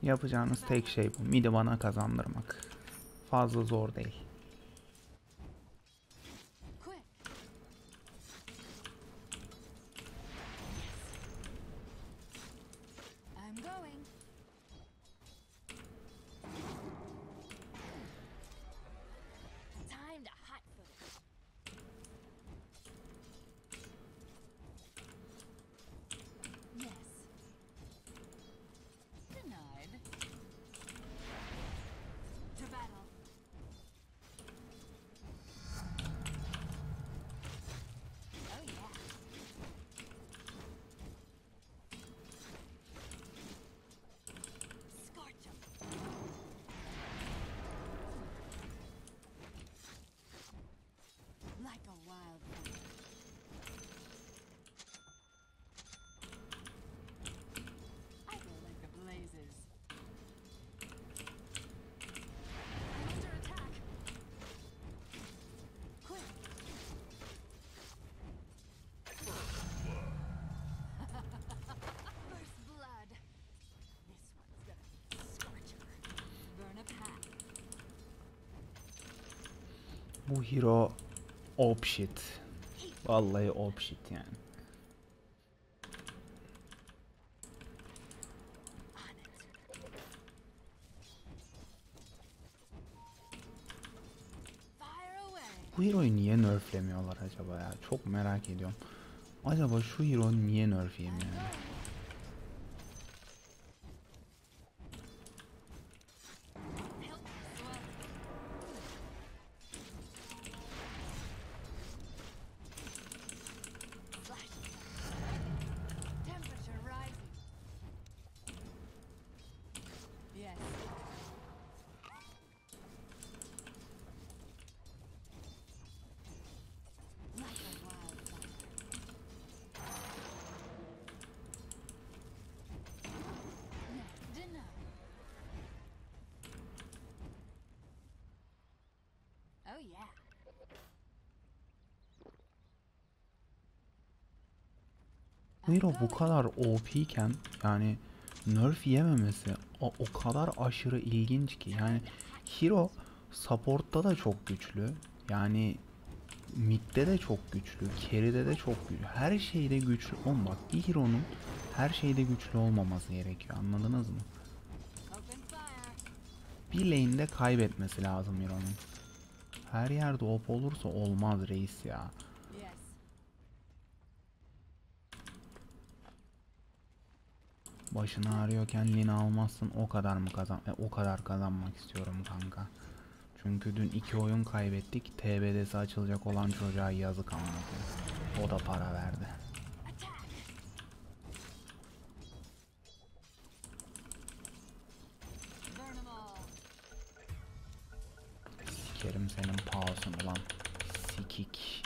Yapacağınız tek şey bu. Mid'i bana kazandırmak. Fazla zor değil. Bu hero op shit. Vallahi op shit yani. Bu hero'yu niye nerflemiyorlar acaba ya? Çok merak ediyorum. Acaba şu hero niye nerf yemiyor yani? Bu hero bu kadar OP iken yani nerf yememesi o kadar aşırı ilginç ki. Yani hero support'ta da çok güçlü. Yani mid'de de çok güçlü, carry'de de çok güçlü. Her şeyde güçlü. Oğlum bak, bir hero'nun her şeyde güçlü olmaması gerekiyor. Anladınız mı? Bir lane'de kaybetmesi lazım hero'nun. Her yerde op olursa olmaz reis ya. Başını ağrıyorken Lina almazsın, o kadar mı o kadar kazanmak istiyorum kanka. Çünkü dün 2 oyun kaybettik. TBD'si açılacak olan çocuğa yazık ama. O da para verdi. Sikerim senin pausunu lan. Sikik.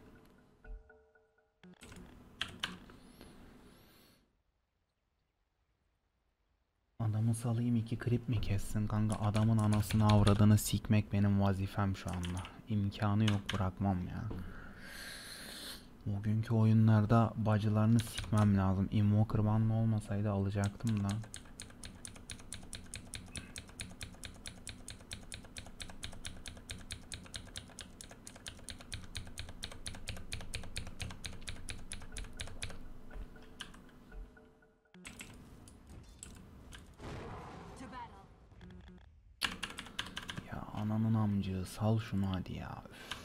Adamı salayım, 2 klip mi kessin kanka? Adamın anasını avradını sikmek benim vazifem şu anda. İmkanı yok, bırakmam ya. Bugünkü oyunlarda bacılarını sikmem lazım. Invoker banlı olmasaydı alacaktım da. Ya ananın amcığı, sal şunu hadi ya. Üf.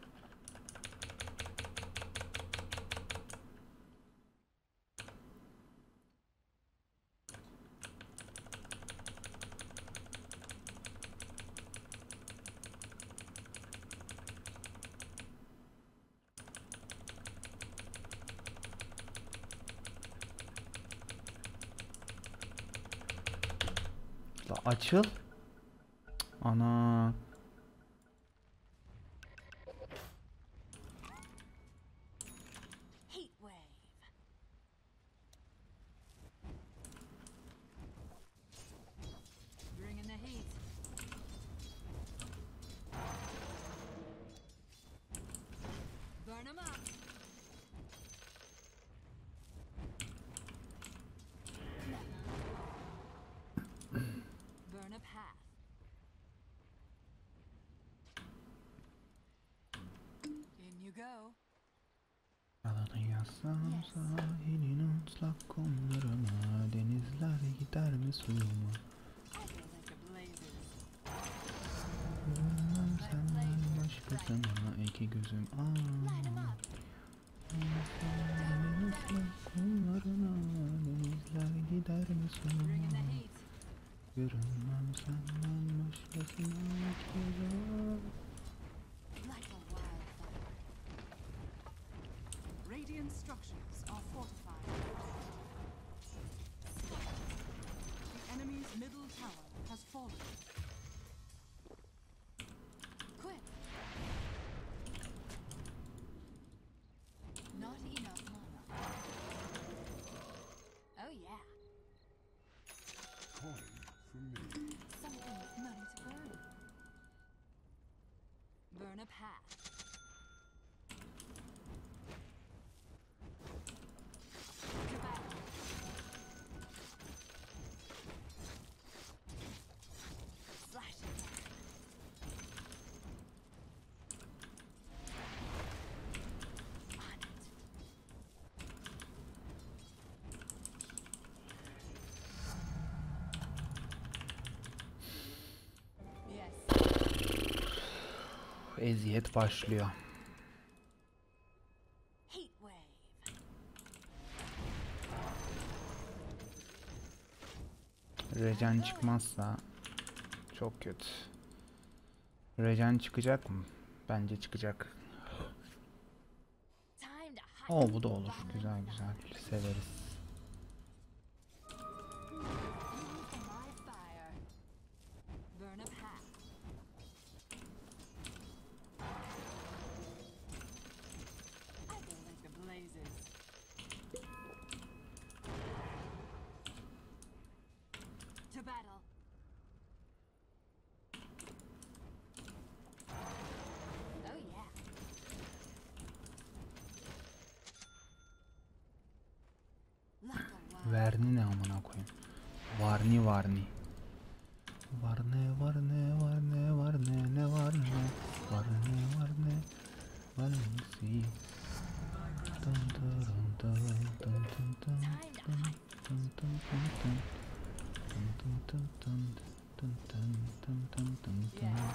La açıl. Ana. you go. Adını yazsam sahilin ıslak kumlarına, denizler gider mi suyuma? I feel like the blazes. Görünmem senden başkasına, iki gözüm Light 'em up. sahilin ıslak kumlarına, denizler gider mi Bringing the suyuma? heat. Görünmem senden başkasına, iki gözüm. Like a wildfire. Radiant structures are fortified. The enemy's middle tower has fallen. Quick! Not enough mana. Oh yeah. Coin for me. Something with money to burn. Burn a path. To battle. Slash attack. On it. Yes. Eziyet başlıyor. Heat wave. Regen çıkmazsa çok kötü. Regen çıkacak mı? Bence çıkacak. Time to hide. Oo, bu da olur. Güzel güzel. Severiz. Fuel for my fire. Burn a path. I go like the blazes. To battle. Oh yeah. Like a wild. Verni ne amına koyayım? Varni varni. Varne varne varne varne ne varne varne varne varnesi. Dun dun dun dun dun dun dun dun dun dun dun. Dun dun dun dun dun dun dun dun dun. Yeah.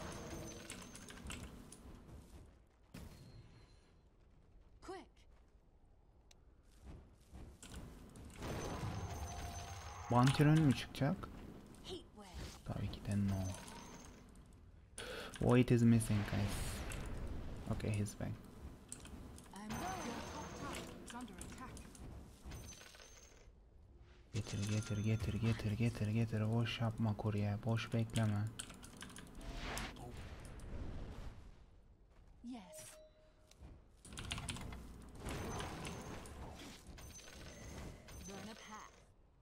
Quick. Bantiron mu çıkacak? Heat wave. Tabii ki de no. Void is missing, guys. Okay, he's back. I'm going. Your top tower is under attack. Getir getir getir getir getir getir. Boş yapma kurye. Boş bekleme. Yes. Burn a path.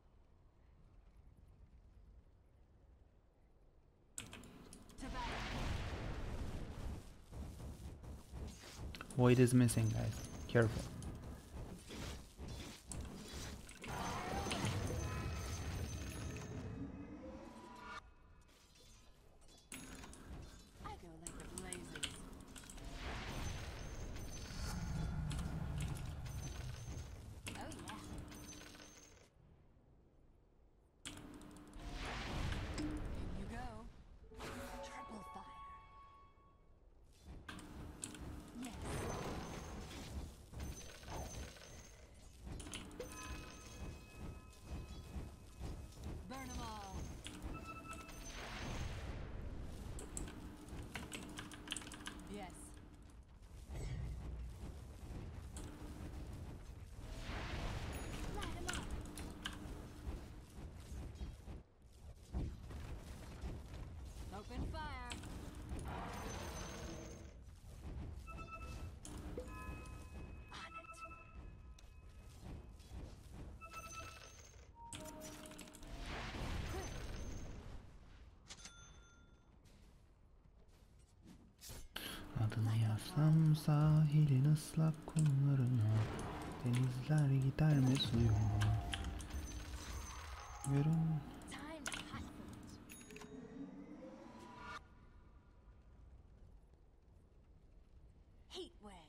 To battle. Void is missing, guys. Careful. I go like the blazes. Oh yeah. In you go. Triple fire. Yes. Burn them all. Yes. Light 'em up. Open fire. On it. Quick. Adını yazsam sahilin ıslak kumlarına, denizler gider mi suyuma? Görün. Time to hustle. Heat wave.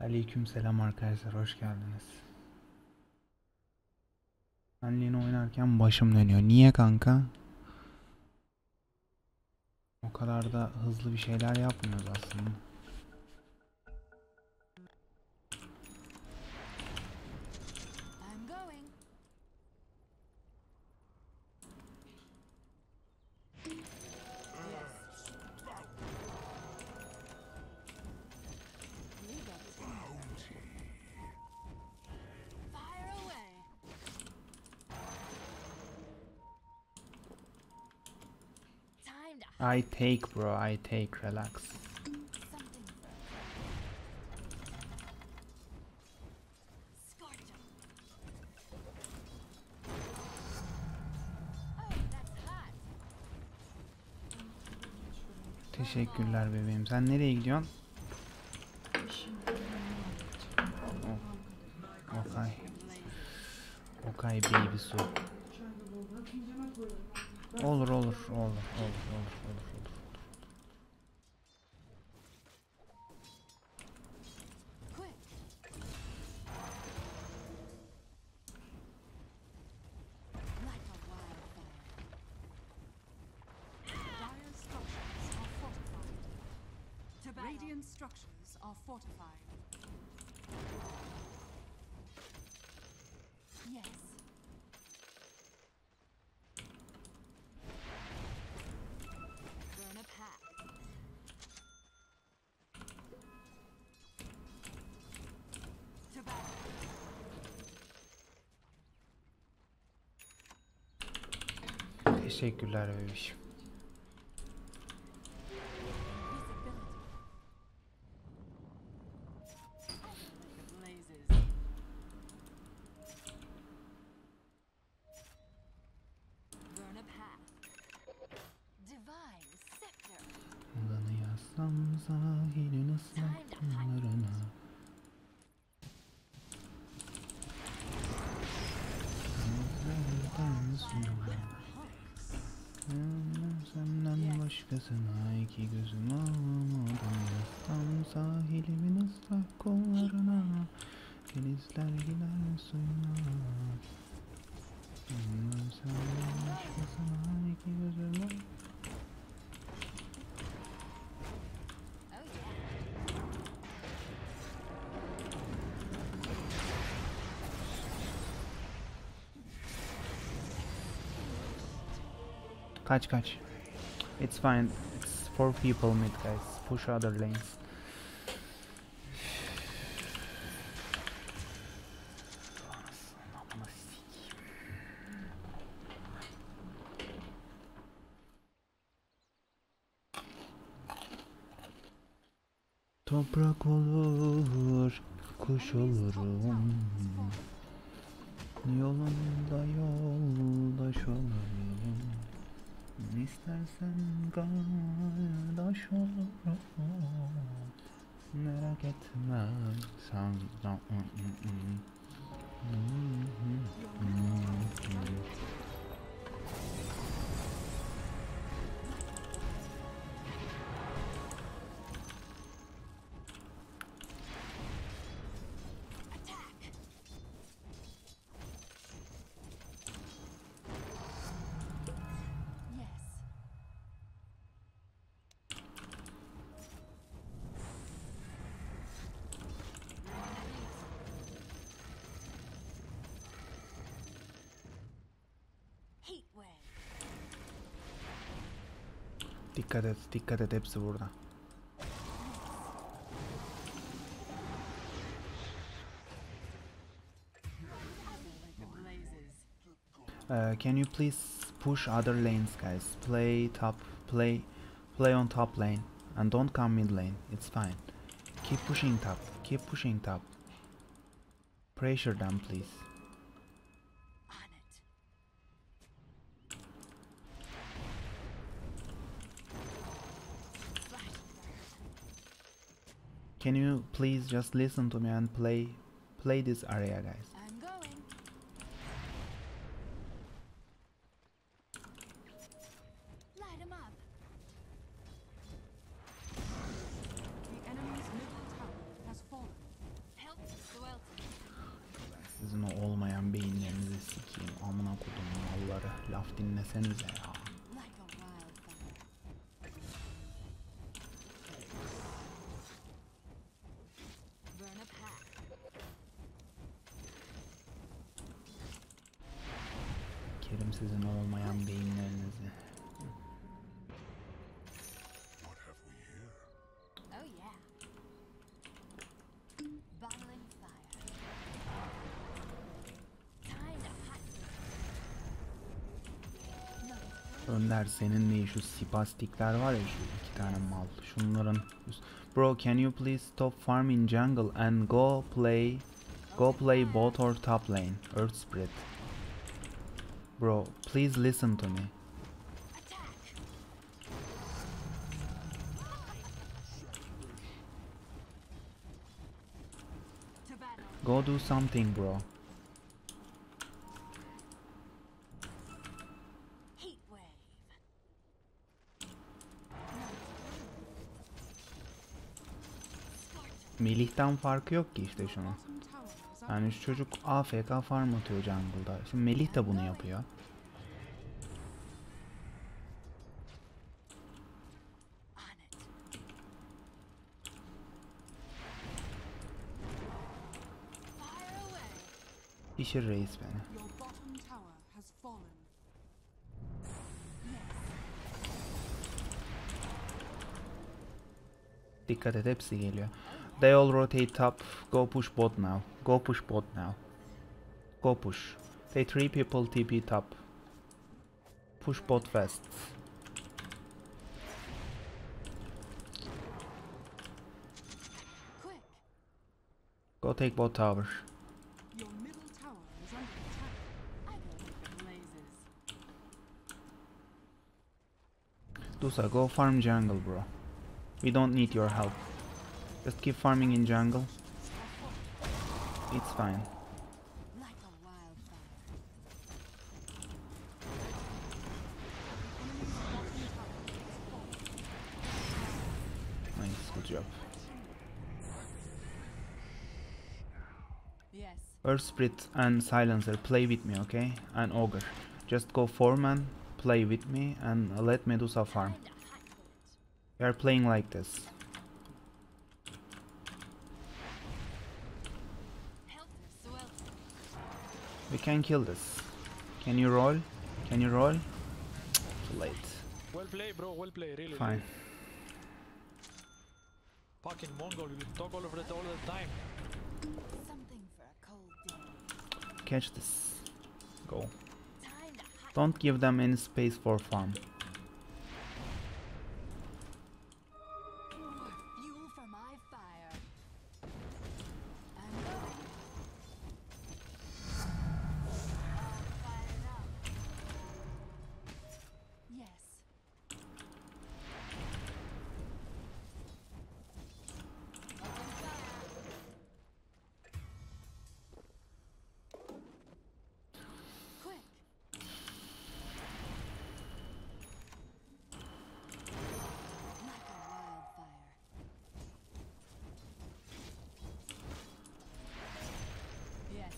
Aleykümselam arkadaşlar, hoş geldiniz. Ben Lina oynarken başım dönüyor. Niye kanka? O kadar da hızlı bir şeyler yapmıyoruz aslında. I'm going. Leave it. Fire away. Time to I take bro, I take, relax. something. Scorch 'em. Oh, that's hot. Teşekkürler bebeğim. Sen nereye gidiyorsun? Okay. Okay baby su. Olur. Quick. Like a wildfire. Dire structures are fortified. To battle. Radiant structures are fortified. Yes. Burn a pack. To battle. Teşekkürler bebişim. Visibility. The blazes. Burn a path. Divine scepter. Olanı yazsam sahilin ıslak kumlarına. Denizlerden suyuna. Senden başkasına iki gözüm alamadım. Yazsam sahilimin ıslak kollarına. Denizler gider suyuna. Senden başkasına iki gözüm alamadım. Oh yeah. Kaç. It's fine. It's 4 people mid guys. Push other lanes. Toprak olur, kuş olurum. Yolunda yoldaş olurum. İstersen kardeş olurum. Merak etme sen. Attack. Yes. Heat wave. Dikkat et hepsi burada. The blazes. Can you please push other lanes, guys? Play top, play on top lane, and don't come mid lane. It's fine. Keep pushing top. Keep pushing top. Pressure them, please. On it. Flash burn. Can you please just listen to me and play this area, guys? I'm going. Light 'em up. The enemy's middle tower has fallen. Laf dinlesenize ya. Like a wildfire. Burn a path. Kerim sizin olmayan beyinlerinizi. Oh yeah. Bottling fire. Kind of hot. No. Önder senin değil şu spastikler var ya, şu iki tane mal. Şunların bro, can you please stop farming jungle and go play bot or top lane? Earth Spirit. Bro, please listen to me. Attack. To battle. Go do something, bro. Heat wave. Melih'ten farkı yok ki işte şunun. Bottom tower is under Yani şu çocuk AFK farm atıyor jungle'da. Şimdi Melih de bunu yapıyor. On it. Fire away. Pişir reis beni. your bottom tower has fallen. Dikkat et, hepsi geliyor. They all rotate top. Go push bot now. Go push bot now. Go push. They 3 people TP top. Push bot fast. Quick. Go take bot tower. Your middle tower is under attack. I go like The blazes. Dusa, go farm jungle, bro. We don't need your help. Just keep farming in jungle. It's fine. like a wildfire. Nice, good job. Yes. Earth Spirit and Silencer, play with me, okay? And Ogre. Just go 4-man, play with me, and let Medusa farm. Kinda hot to it. We are playing like this. Helter Skelter. We can kill this. Can you roll? Can you roll? Too late. Well played, bro. Well played. Really. Fine. Really. Fucking Mongol. You talk all over it all the time. Something for a cold day. Catch this. Go. Kinda hot. Don't give them any space for farm. More fuel for my fire. I'm going. All fired up. Yes. Open fire. Quick. Like a wildfire. Yes.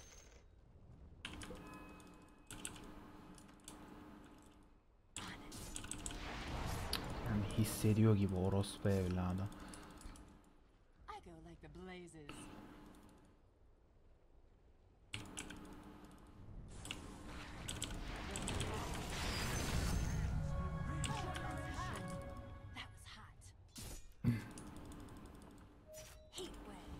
On it. Yani hissediyor gibi orospu evladı. I go like the blazes. That was hot. Heat wave.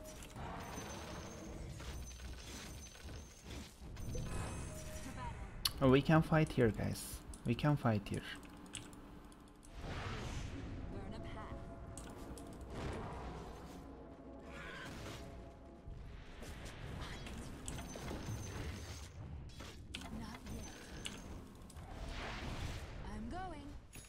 To battle. Oh, we can fight here, guys. We can fight here. Burn a path. Not yet. I'm going.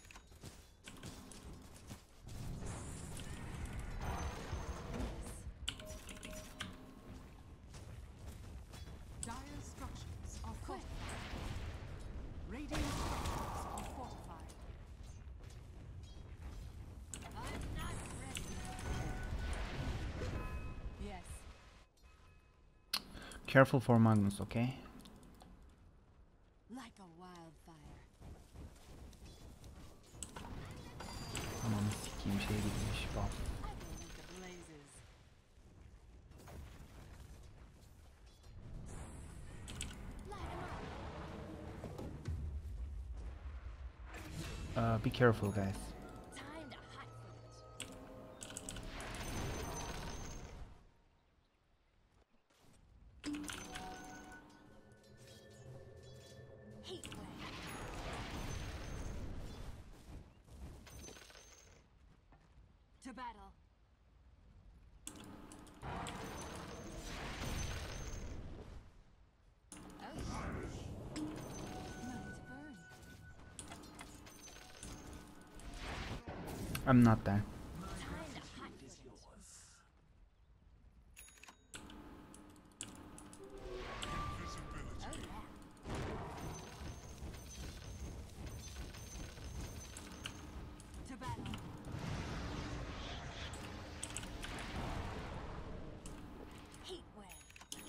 Dire structures are Quick. fortified. Radiant structures are fortified. I'm not ready. Yes. Careful for Magnus, okay? Like Be careful guys. Time to hot foot it. Heat wave. To battle. Oh, ready to burn. I'm not there. Time to hot foot it. Oh yeah. To battle. Heat wave.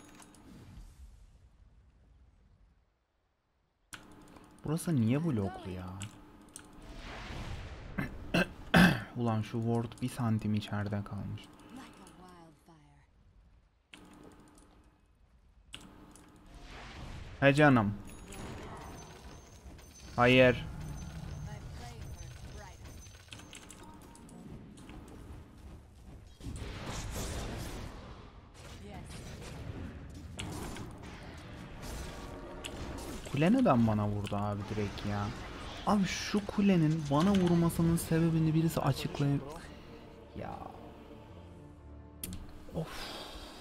Burası niye bloklu ya? Ulan şu ward bir santim içeride kalmış. Like a wildfire. He canım. Hayır. My flame burns brighter. Yes. Kule neden bana vurdu abi direkt ya? Abi şu kulenin bana vurmasının sebebini birisi açıklayıp... Ya... Of.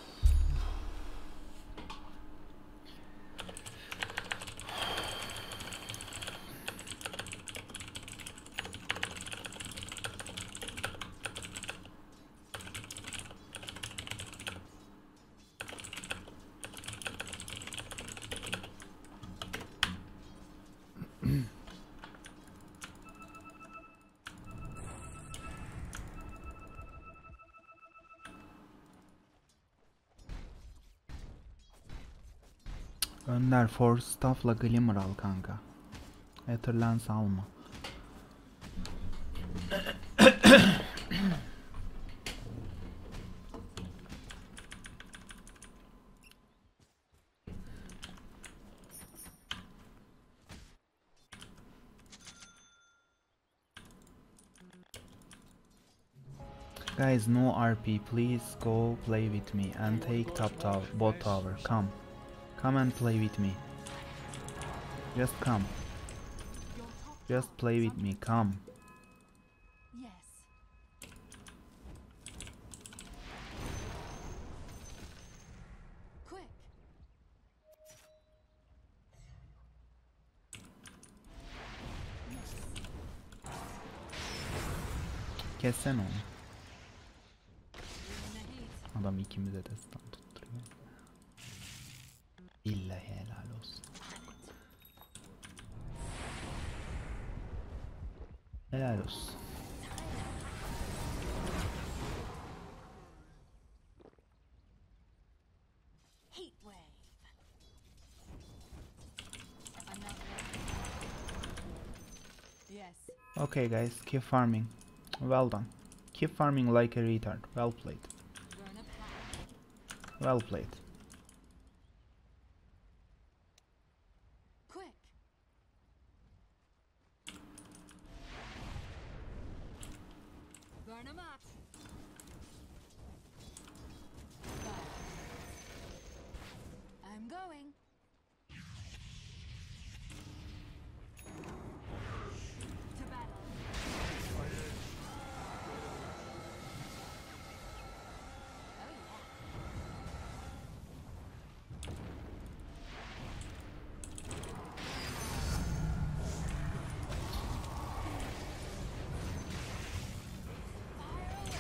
Önder Force Staff'la Glimmer al kanka. Etherlens alma. Guys, no RP. Please go play with me and take top tower, bot tower. Come. Come and play with me. Just come. Your top Just tower play is with under me. attack. Come. Yes. Quick. Kessen onu. Bring the heat. Adam ikimize de stun tutturuyor. İllahi helal olsun. Helal olsun. Heat wave. Another. Yes. Okay guys, keep farming. Well done. Keep farming like a retard. Well played. Burn a path. Well played. Quick. Burn 'em up. Fire. I'm going. To battle. Oh yeah. Fire away.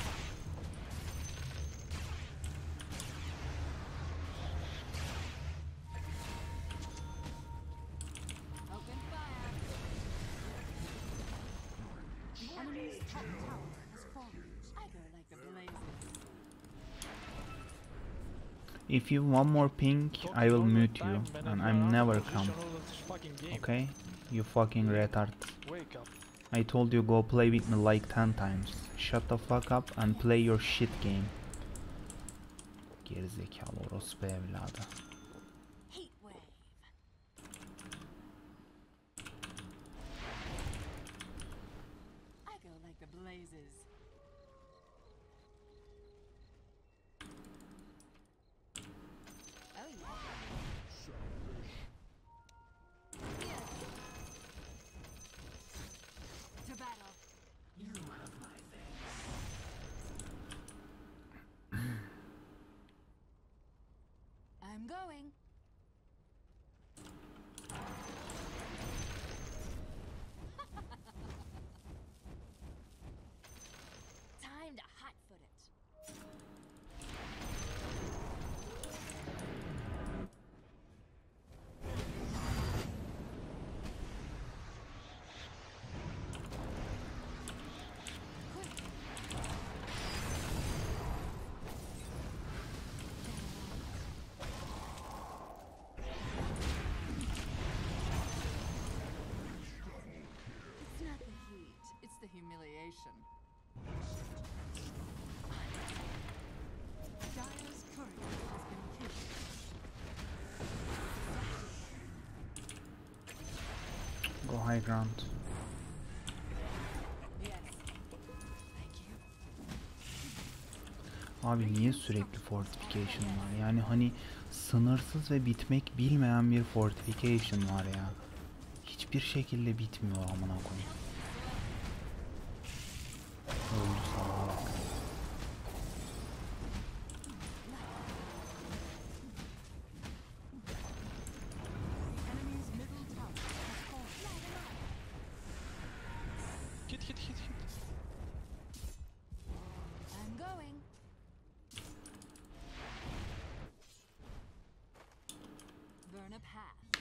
Open fire. The enemy's top tower has fallen. I go like the blazes. If you want more pink, I will mute you and I'm never come. Okay? You fucking retard. Wake up. I told you go play with me like 10 times. Shut the fuck up and play your shit game. Gerizekalı orospu evladı. Heat wave. going. Time to hot-foot it. It's not the heat, it's the humiliation. Dire's courier has been killed. Go high ground. Yes. Thank you. Abi niye sürekli fortification var? Yani hani sınırsız ve bitmek bilmeyen bir fortification var ya. Hiçbir şekilde bitmiyor amına koyayım. Öldü salağa bak. The enemy's middle tower has fallen. Hit, hit, hit, hit. I'm going. Burn a path.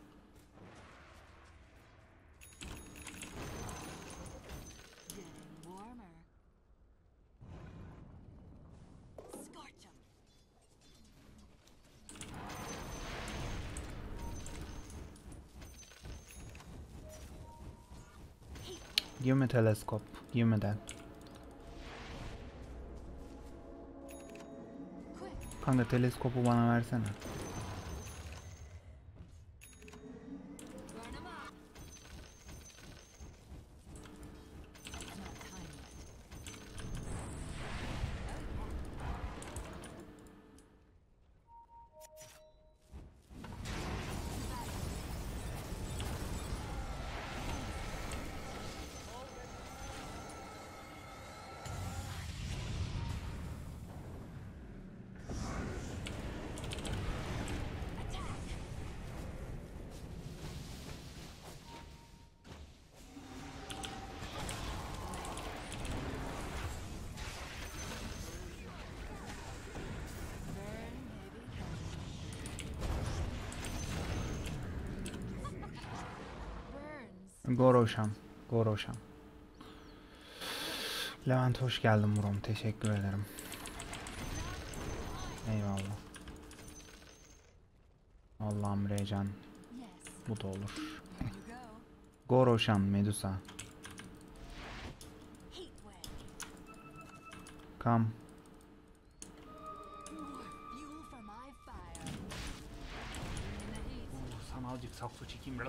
Getting warmer. Scorch 'em. Heat wave. Give me telescope. Give me that. Quick. Kanka teleskopu bana versene. Burn 'em up. It's not time yet. Burn, baby. Burns. Go Roshan. Go Roshan. Levent hoş geldin Murom. Teşekkür ederim. Eyvallah. Allah'ım Recan. Yes. Bu da olur. Here you go. Go Roshan Medusa. Heat wave. Come. More fuel for my fire. Bring in the heat. Sana azıcık sakso çekeyim.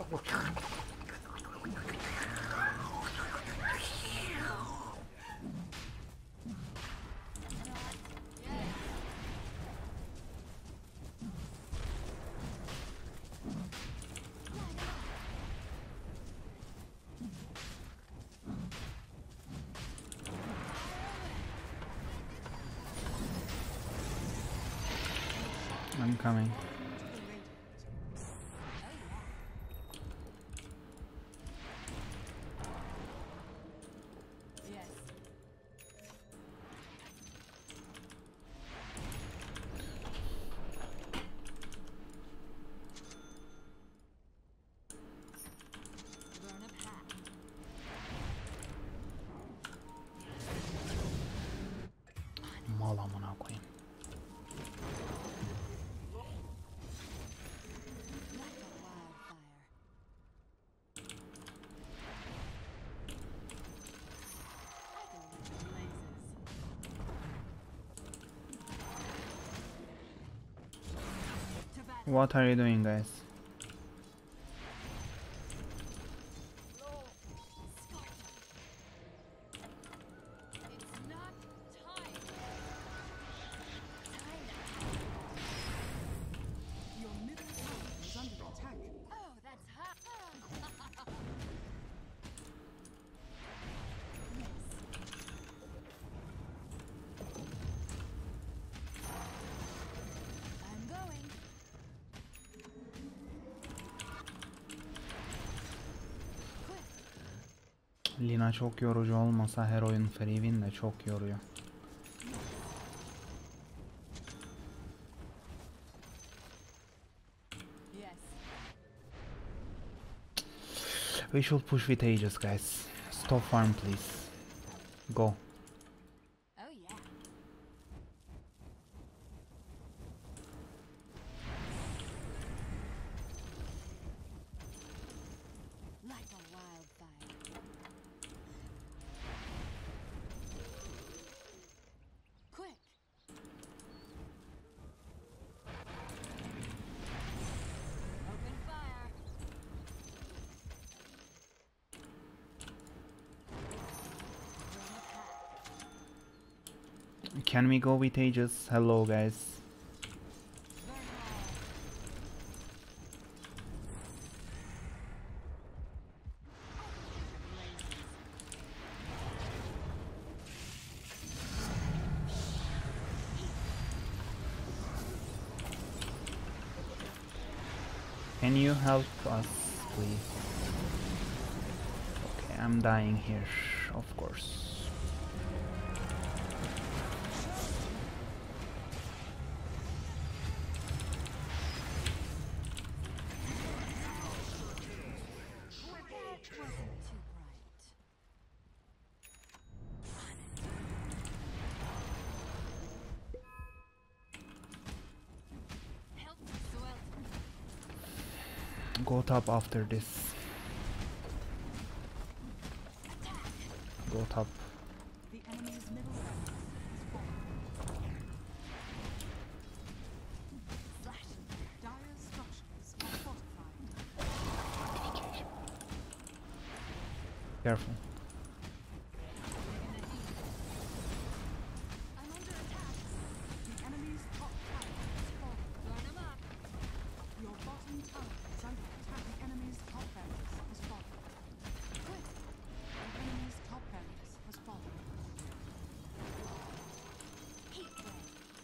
I'm coming. Yes. Burn a path. Mal amına koyayım. Like a wildfire. I go into blazes. To battle. What are you doing guys? Scorch 'em. It's not time. Time to Your middle tower is under attack. Oh, that's hot. Yes. I'm going. Lina çok yorucu olmasa her oyun free win de çok yoruyor. Yes. We should push with Aegis, guys. Stop farm, please. Go. Oh yeah. Like a wildfire. Quick. Open fire. Burn a path. Can we go with Aegis? Hello, guys. Burn 'em all. Can you help us, please? Okay, I'm dying here, of course. That wasn't too bright. Help me, Swelter. Go top after this. Go top. The enemy's middle tower has fallen. Slash. Dire's structures are fortified. Careful. I'm under attack. The enemy's top tower has fallen. Burn 'em up. Your bottom tower is under attack. The enemy's top barracks has fallen. Quick! The enemy's top barracks has fallen. Heat wave.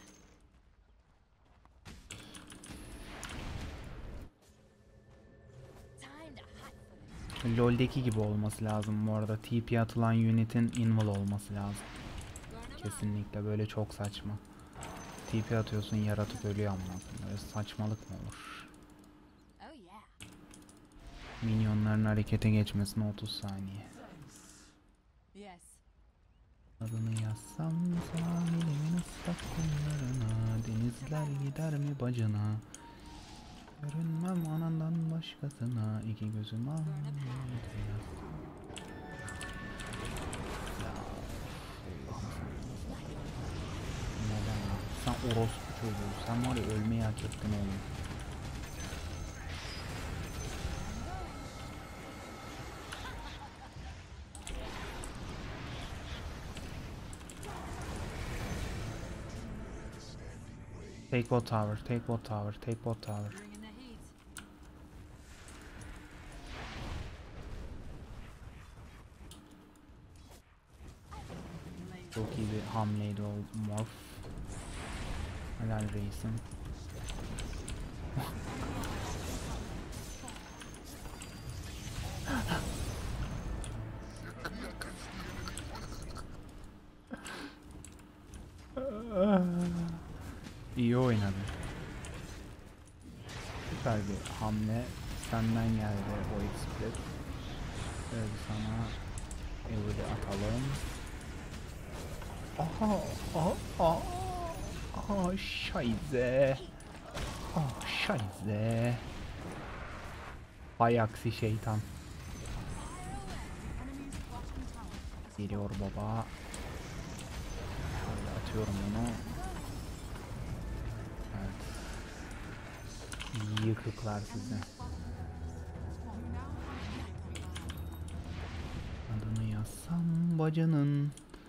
Time to hunt for them. LoL'deki gibi olması lazım bu arada. TP atılan unit'in invul olması lazım. Burn 'em up. Kesinlikle böyle çok saçma. TP atıyorsun yaratık ölüyor ama böyle saçmalık mı olur? Oh yeah. Minyonların harekete geçmesine 30 saniye. Yes. Adını yazsam sahilimin ıslak kumlarına, denizler gider mi bacına? Görünmem anandan başkasına, iki gözüm ağrıyor. Neden ya? Sen orospu çocuğu, sen var ya ölmeyi hak ettin oğlum. Take bot tower, take bot tower, take bot tower. Bringing the heat. Çok iyi bir hamleydi o morph. Helal reisim. İyi oynadı. Süper bir hamle. Senden geldi o split. Şöyle sana Evil'i atalım. Aha, aha, aha, şayze. Ah, şayze. Hay aksi şeytan. Enemy's bottom tower has Geliyor baba. Şöyle atıyorum onu. Evet. Yıkıklar sizi. Adını yazsam bacanın.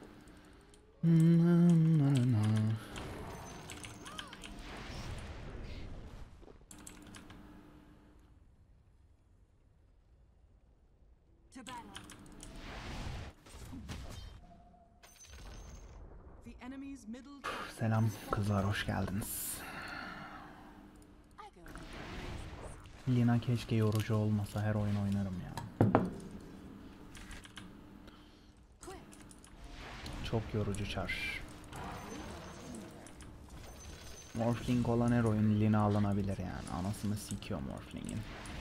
To battle. The enemy's middle tower Selam kızlar, hoş geldiniz. I go with the races. Lina keşke yorucu olmasa, her oyun oynarım ya. Çok yorucu çar. Morphling olan her oyun line alınabilir yani. Anasını sikiyor Morphling'in.